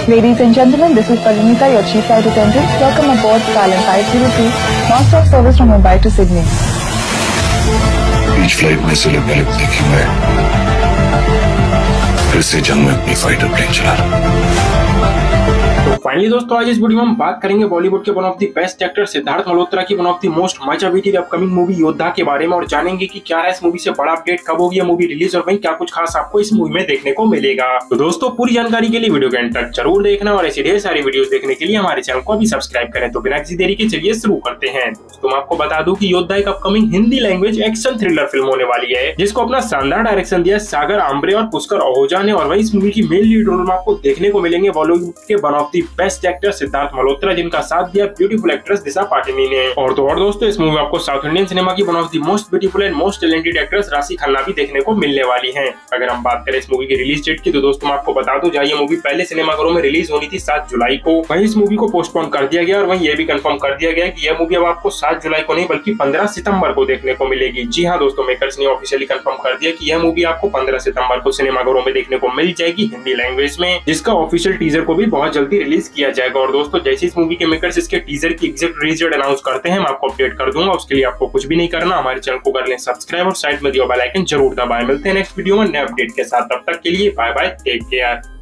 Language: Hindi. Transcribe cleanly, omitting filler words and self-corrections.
Ladies and gentlemen, this is Parinita, your chief flight attendant. Welcome aboard Falcon 502, non-stop service from Mumbai to Sydney. बीच फ्लाइट में सिर्फ देखी मैं फिर से जंग में अपनी फाइटर प्लेन चला रहा। तो फाइनली दोस्तों आज इस वीडियो में हम बात करेंगे बॉलीवुड के one of the best actor Siddharth Malhotra की one of the most much awaited upcoming movie Yodha के बारे में और जानेंगे कि क्या है इस मूवी से बड़ा अपडेट, कब होगी यह मूवी रिलीज और वहीं क्या कुछ खास आपको इस मूवी में देखने को मिलेगा। तो दोस्तों पूरी जानकारी के लिए वीडियो के एंड तक जरूर देखना और ऐसी ढेर सारी वीडियोस देखने के लिए हमारे चैनल को अभी सब्सक्राइब करें। तो बिना किसी देरी के चलिए शुरू करते हैं। दोस्तों मैं आपको बता दूं कि योद्धा एक upcoming Hindi language action thriller film होने वाली है जिसको अपना शानदार डायरेक्शन दिया सागर आम्बरे और पुष्कर आहूजा ने और वहीं इस मूवी की मेन लीड रोल में आपको देखने को मिलेंगे बॉलीवुड के one of the best actor Siddharth Malhotra जिनका साथ दिया ब्यूटीफुल एक्ट्रेस दिशा पाटनी ने। और दोस्तों इस मूवी में आपको साउथ इंडियन सिनेमा की one of the most beautiful and most talented actress Raashi Khanna भी देखने को मिलने वाली है। अगर हम बात करें इस मूवी की रिलीज डेट की तो दोस्तों मैं आपको बता दूं ये मूवी पहले सिनेमाघरों में रिलीज होनी थी 7 जुलाई को, वहीं इस मूवी को पोस्टपोन कर दिया गया और वहीं ये भी कंफर्म कर दिया गया कि यह मूवी अब आपको 7 जुलाई को नहीं बल्कि 15 सितंबर को देखने को मिलेगी। जी हाँ दोस्तों, मेकर्स ने ऑफिशियली कंफर्म कर दिया कि यह मूवी आपको 15 सितंबर को सिनेमाघरों में देखने को मिल जाएगी हिंदी लैंग्वेज में, जिसका ऑफिशियल टीजर को भी बहुत जल्दी रिलीज किया जाएगा। और दोस्तों जैसे इस मूवी के मेकर्स इसके टीजर की एग्जैक्ट रिलीज डेट अनाउंस करते हैं मैं आपको अपडेट कर दूंगा। उसके लिए आपको कुछ भी नहीं करना, हमारे चैनल को कर लें सब्सक्राइब और साइड में दिया बेल आइकन जरूर दबाएं। मिलते हैं नेक्स्ट वीडियो में नए अपडेट के साथ, तब तक के लिए बाय बाय, टेक केयर।